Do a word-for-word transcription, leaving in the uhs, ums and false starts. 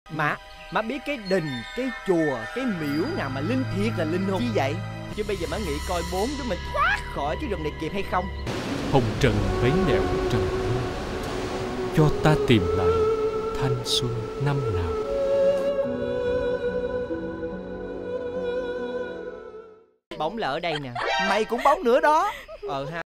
Má, má biết cái đình, cái chùa, cái miễu nào mà linh thiệt là linh hồn. Chi vậy? Chứ bây giờ má nghĩ coi bốn đứa mình thoát khỏi cái rừng này kịp hay không? Hồng trần mấy nẻo trầm hương, cho ta tìm lại thanh xuân năm nào. Bóng là ở đây nè. Mày cũng bóng nữa đó. Ờ ha.